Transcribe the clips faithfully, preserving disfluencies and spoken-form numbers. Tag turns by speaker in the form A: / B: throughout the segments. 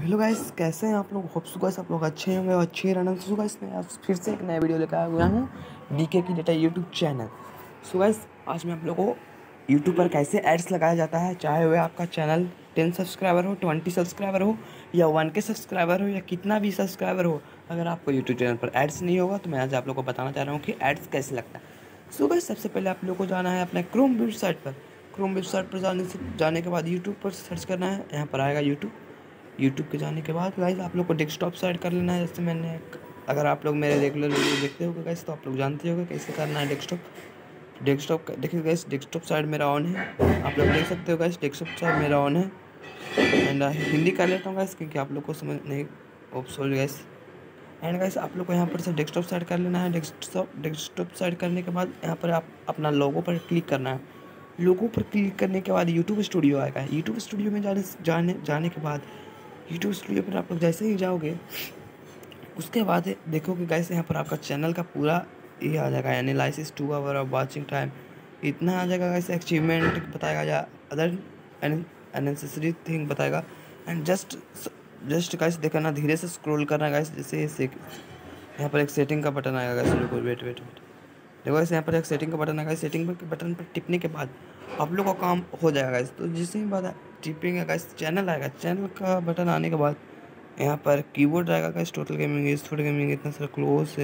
A: Hello guys, कैसे हैं आप लोग। होप सो गाइस आप लोग अच्छे होंगे और अच्छे रहना। सो गाइस मैं आज फिर से एक नया वीडियो लेकर आया हुआ हूँ डीके की data YouTube channel. So guys आज मैं आप लोगों को यूट्यूब पर कैसे एड्स लगाया जाता है, चाहे वह आपका चैनल टेन सब्सक्राइबर हो, ट्वेंटी सब्सक्राइबर हो या वन के सब्सक्राइबर हो या कितना भी सब्सक्राइबर हो। अगर आपको यूट्यूब चैनल पर एड्स नहीं होगा तो मैं आज आप लोग को बताना चाह रहा हूँ कि एड्स कैसे लगता है। सो गाइस सबसे पहले आप लोग को जाना है अपने क्रोम वेबसाइट पर। क्रोम वेबसाइट पर जाने से जाने के बाद यूट्यूब पर सर्च करना है। यहाँ पर आएगा यूट्यूब। यूट्यूब के जाने के बाद गाइस आप लोग को डेस्कटॉप साइड कर लेना है। जैसे मैंने, अगर आप लोग मेरे रेगुलर वीडियो देखते होगे गाइस तो आप लोग जानते होगे कैसे करना है डेस्कटॉप। डेस्कटॉप देखिए गाइस, डेस्कटॉप साइड मेरा ऑन है, आप लोग देख सकते हो गाइस डेस्कटॉप साइड मेरा ऑन है। एंड हिंदी कर लेता हूँ गाइस क्योंकि आप लोग को समझ नहीं। Oops sorry guys. And guys आप लोग को यहाँ पर से डेस्कटॉप साइड कर लेना है। डेस्कटॉप डेस्कटॉप साइड करने के बाद यहाँ पर आप अपना लोगो पर क्लिक करना है। लोगो पर क्लिक करने के बाद यूट्यूब स्टूडियो आएगा। यूट्यूब स्टूडियो में जाने जाने जाने के बाद यूट्यूब स्टूडियो पर आप लोग जैसे ही जाओगे उसके बाद देखोगे गाइस यहाँ पर आपका चैनल का पूरा ये आ जाएगा। Analysis, two hour of watching time, इतना आ जाएगा गाइस। अचीवमेंट बताएगा या अदर अननेसेसरी थिंग बताएगा। एंड जस्ट जस्ट गाइस देखना, धीरे से स्क्रॉल करना गाइस। जैसे से यहाँ पर एक सेटिंग का बटन आएगा गाइस। रुको, वेट वेट वेट देखो गाइस, यहाँ पर एक सेटिंग का बटन आएगा। सेटिंग पर बटन पर टिपने के बाद आप लोग का काम हो जाएगा गाइस। तो जिस ही बात टिपिंग गाइस चैनल आएगा। चैनल का बटन आने के बाद यहाँ पर कीबोर्ड आएगा गाइस। टोटल गेमिंग, थोड़ी गेमिंग, इतना सारा क्लोज,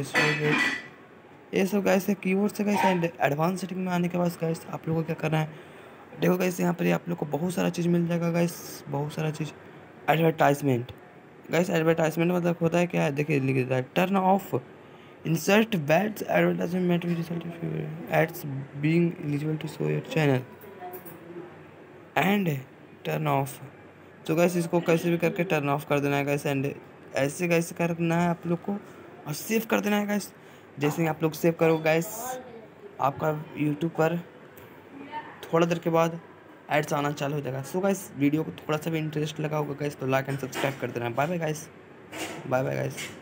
A: ये सब गाइस है कीबोर्ड से गाइस। एंड एडवांस सेटिंग में आने के बाद गाइस आप लोगों को क्या करना है, देखो गाइस यहाँ पर आप लोग को बहुत सारा चीज़ मिल जाएगा गाइस, बहुत सारा चीज़। एडवर्टाइजमेंट गाइस, एडवर्टाइजमेंट मतलब होता है क्या है, देखिए लिख देता है turn off insert bads advertisement result ads being eligible to show your channel and turn off. तो गैस इसको कैसे भी करके टर्न ऑफ कर देना है गैस। एंड ऐसे कैसे करना है आप लोग को और सेव कर देना है गैस। जैसे आप लोग सेव करो गैस, आपका यूट्यूब पर थोड़ा देर के बाद एड्स आना चालू हो जाएगा। सो गैस वीडियो को थोड़ा सा भी इंटरेस्ट लगा होगा गैस तो लाइक एंड सब्सक्राइब कर देना। Bye bye guys, bye bye gas.